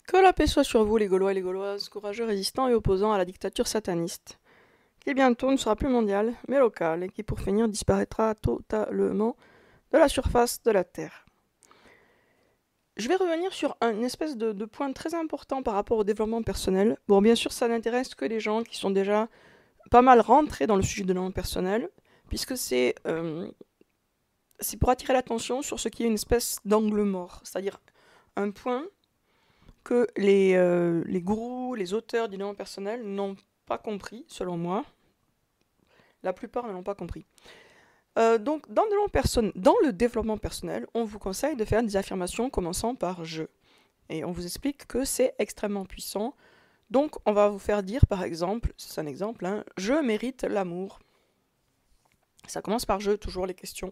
Que la paix soit sur vous, les Gaulois et les Gauloises, courageux résistants et opposants à la dictature sataniste, qui bientôt ne sera plus mondiale, mais locale, et qui pour finir disparaîtra totalement de la surface de la Terre. Je vais revenir sur une espèce de point très important par rapport au développement personnel. Bon, bien sûr, ça n'intéresse que les gens qui sont déjà pas mal rentrés dans le sujet de développement personnel, puisque c'est pour attirer l'attention sur ce qui est une espèce d'angle mort, c'est-à-dire un point que les gourous, les auteurs du développement personnel n'ont pas compris, selon moi. La plupart ne l'ont pas compris. Donc, dans le développement personnel, on vous conseille de faire des affirmations commençant par « je ». Et on vous explique que c'est extrêmement puissant. Donc, on va vous faire dire, par exemple, c'est un exemple, hein, « je mérite l'amour ». Ça commence par « je », toujours les questions.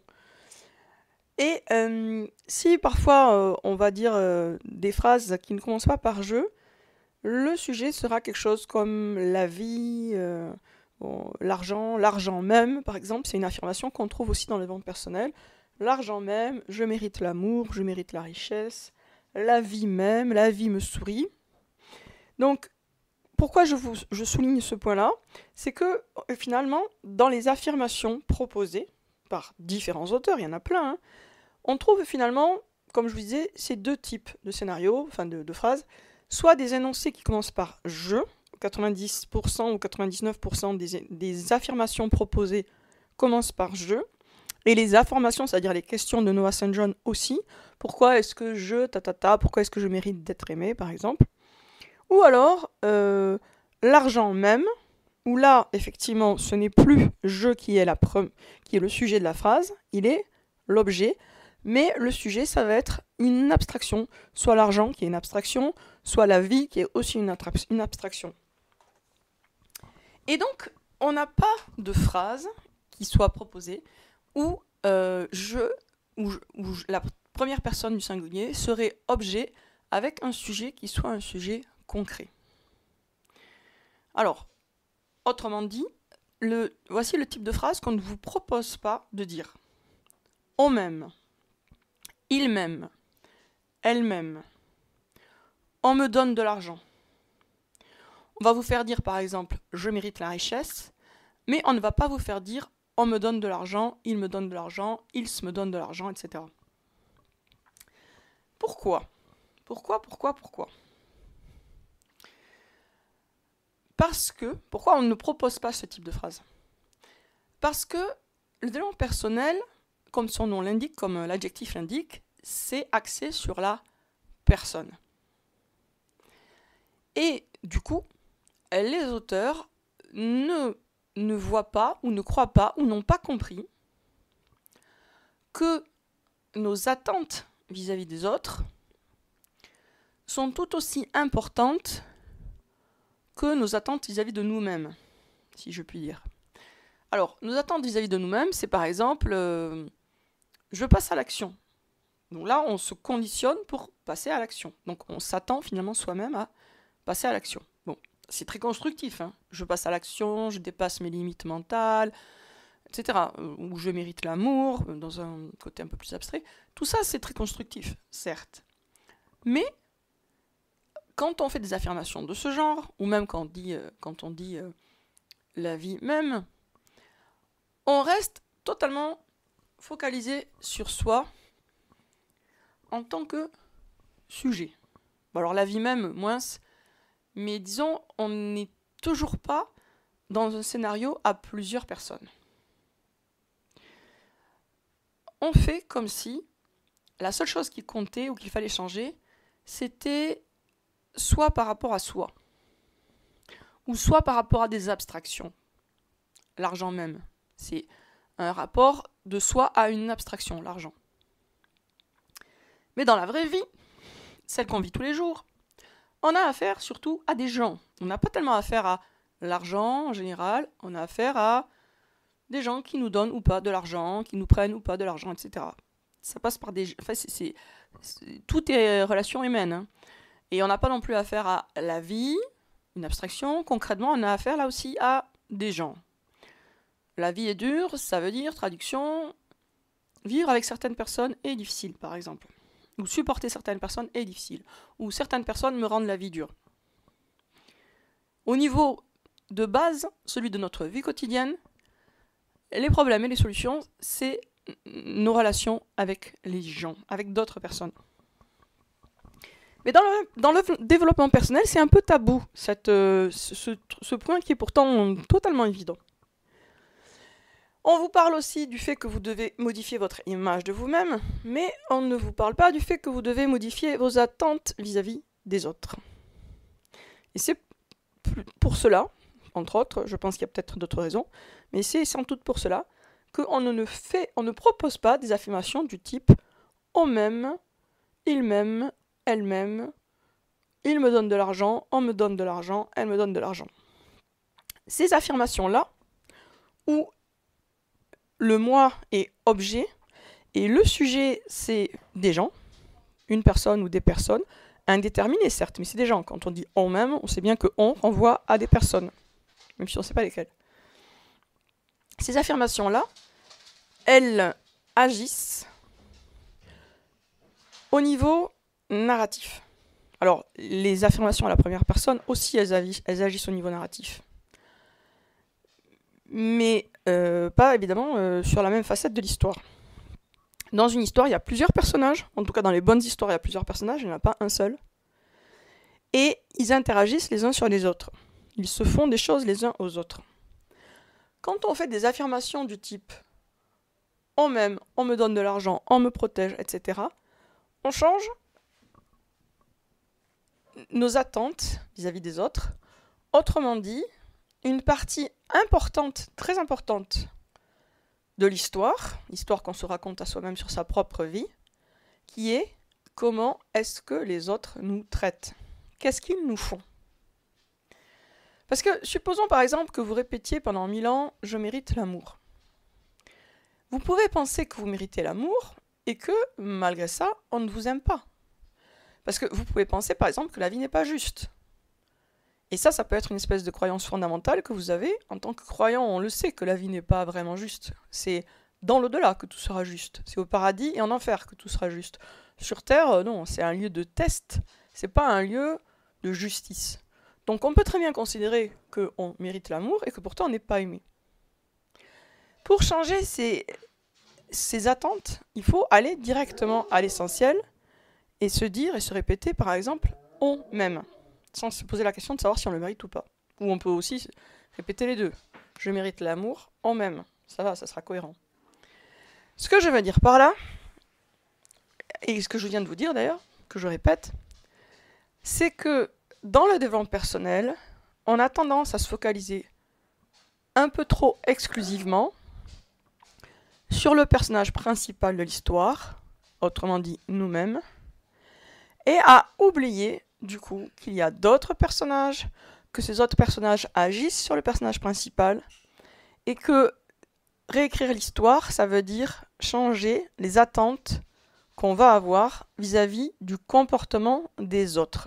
Et si parfois on va dire des phrases qui ne commencent pas par « je », le sujet sera quelque chose comme la vie, bon, l'argent même, par exemple, c'est une affirmation qu'on trouve aussi dans les ventes personnelles. L'argent même, je mérite l'amour, je mérite la richesse, la vie même, la vie me sourit. Donc, pourquoi je souligne ce point-là? C'est que finalement, dans les affirmations proposées par différents auteurs, il y en a plein, hein, on trouve finalement, comme je vous disais, ces deux types de scénarios, enfin de phrases, soit des énoncés qui commencent par « je », 90% ou 99% des affirmations proposées commencent par « je », et les affirmations, c'est-à-dire les questions de Noah St. John aussi, pourquoi est-ce que pourquoi est-ce que je mérite d'être aimé, par exemple, ou alors l'argent même, où là, effectivement, ce n'est plus « je » qui est le sujet de la phrase, il est l'objet, mais le sujet, ça va être une abstraction, soit l'argent qui est une abstraction, soit la vie qui est aussi une abstraction. Et donc, on n'a pas de phrase qui soit proposée où la première personne du singulier serait objet avec un sujet qui soit un sujet concret. Alors, autrement dit, voici le type de phrase qu'on ne vous propose pas de dire. On m'aime. Il m'aime. Elle m'aime. On me donne de l'argent. On va vous faire dire par exemple « je mérite la richesse », mais on ne va pas vous faire dire « on me donne de l'argent, il me donne de l'argent, il se me donne de l'argent, etc. » Pourquoi ? Pourquoi ? Pourquoi on ne propose pas ce type de phrase ? Parce que le développement personnel, comme son nom l'indique, comme l'adjectif l'indique, c'est axé sur la personne. Et du coup, les auteurs ne voient pas, ou ne croient pas, ou n'ont pas compris que nos attentes vis-à-vis des autres sont tout aussi importantes que nos attentes vis-à-vis de nous-mêmes, si je puis dire. Alors, nos attentes vis-à-vis de nous-mêmes, c'est par exemple, je passe à l'action. Donc là, on se conditionne pour passer à l'action. Donc on s'attend finalement soi-même à passer à l'action. Bon, c'est très constructif, hein. Je passe à l'action, je dépasse mes limites mentales, etc. Ou je mérite l'amour, dans un côté un peu plus abstrait. Tout ça, c'est très constructif, certes. Mais quand on fait des affirmations de ce genre, ou même quand on dit la vie même, on reste totalement focalisé sur soi en tant que sujet. Bon, alors la vie même, moins, mais disons, on n'est toujours pas dans un scénario à plusieurs personnes. On fait comme si la seule chose qui comptait ou qu'il fallait changer, c'était soit par rapport à soi, ou soit par rapport à des abstractions. L'argent même, c'est un rapport de soi à une abstraction, l'argent. Mais dans la vraie vie, celle qu'on vit tous les jours, on a affaire surtout à des gens. On n'a pas tellement affaire à l'argent en général, on a affaire à des gens qui nous donnent ou pas de l'argent, qui nous prennent ou pas de l'argent, etc. Ça passe par des... Enfin, tout est relation humaine. Hein. Et on n'a pas non plus affaire à la vie, une abstraction. Concrètement, on a affaire là aussi à des gens. La vie est dure, ça veut dire, traduction, vivre avec certaines personnes est difficile, par exemple. ou supporter certaines personnes est difficile, ou certaines personnes me rendent la vie dure. Au niveau de base, celui de notre vie quotidienne, les problèmes et les solutions, c'est nos relations avec les gens, avec d'autres personnes. Mais dans le développement personnel, c'est un peu tabou, ce point qui est pourtant totalement évident. On vous parle aussi du fait que vous devez modifier votre image de vous-même, mais on ne vous parle pas du fait que vous devez modifier vos attentes vis-à-vis des autres. Et c'est pour cela, entre autres, je pense qu'il y a peut-être d'autres raisons, mais c'est sans doute pour cela qu'on ne propose pas des affirmations du type « on m'aime, il m'aime, elle m'aime, il me donne de l'argent, on me donne de l'argent, elle me donne de l'argent ». Ces affirmations-là, où le moi est objet, et le sujet c'est des gens, une personne ou des personnes, indéterminées certes, mais c'est des gens. Quand on dit on m'aime, on sait bien que on renvoie à des personnes, même si on ne sait pas lesquelles. Ces affirmations-là, elles agissent au niveau narratif. Alors, les affirmations à la première personne aussi, elles agissent au niveau narratif. Mais pas évidemment sur la même facette de l'histoire. Dans une histoire, il y a plusieurs personnages, en tout cas dans les bonnes histoires, il y a plusieurs personnages, il n'y en a pas un seul. Et ils interagissent les uns sur les autres. Ils se font des choses les uns aux autres. Quand on fait des affirmations du type « on m'aime, on me donne de l'argent, on me protège, etc. », on change nos attentes vis-à-vis des autres. Autrement dit, une partie importante, très importante de l'histoire qu'on se raconte à soi-même sur sa propre vie, qui est comment est-ce que les autres nous traitent. Qu'est-ce qu'ils nous font? Parce que supposons par exemple que vous répétiez pendant 1000 ans « je mérite l'amour ». Vous pouvez penser que vous méritez l'amour et que malgré ça, on ne vous aime pas. Parce que vous pouvez penser par exemple que la vie n'est pas juste. Et ça peut être une espèce de croyance fondamentale que vous avez. En tant que croyant, on le sait que la vie n'est pas vraiment juste. C'est dans l'au-delà que tout sera juste. C'est au paradis et en enfer que tout sera juste. Sur Terre, non, c'est un lieu de test. C'est pas un lieu de justice. Donc on peut très bien considérer qu'on mérite l'amour et que pourtant on n'est pas aimé. Pour changer ces attentes, il faut aller directement à l'essentiel et se dire et se répéter par exemple « on m'aime ». Sans se poser la question de savoir si on le mérite ou pas. Ou on peut aussi répéter les deux. Je mérite l'amour, on m'aime. Ça va, ça sera cohérent. Ce que je veux dire par là, et ce que je viens de vous dire d'ailleurs, que je répète, c'est que dans le développement personnel, on a tendance à se focaliser un peu trop exclusivement sur le personnage principal de l'histoire, autrement dit nous-mêmes, et à oublier du coup qu'il y a d'autres personnages, que ces autres personnages agissent sur le personnage principal, et que réécrire l'histoire, ça veut dire changer les attentes qu'on va avoir vis-à-vis du comportement des autres.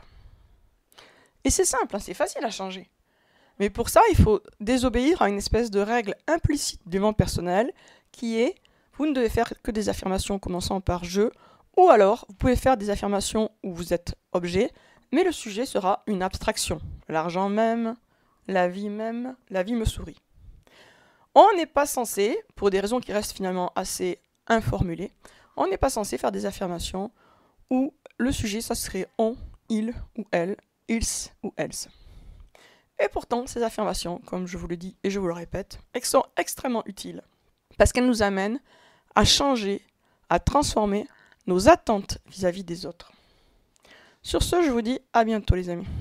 Et c'est simple, hein, c'est facile à changer. Mais pour ça, il faut désobéir à une espèce de règle implicite du monde personnel qui est vous ne devez faire que des affirmations commençant par je, ou alors vous pouvez faire des affirmations où vous êtes objet, mais le sujet sera une abstraction. L'argent m'aime, la vie me sourit. On n'est pas censé, pour des raisons qui restent finalement assez informulées, on n'est pas censé faire des affirmations où le sujet, ça serait on, il ou elle, ils ou elles. Et pourtant, ces affirmations, comme je vous le dis et je vous le répète, elles sont extrêmement utiles. Parce qu'elles nous amènent à changer, à transformer nos attentes vis-à-vis des autres. Sur ce, je vous dis à bientôt les amis.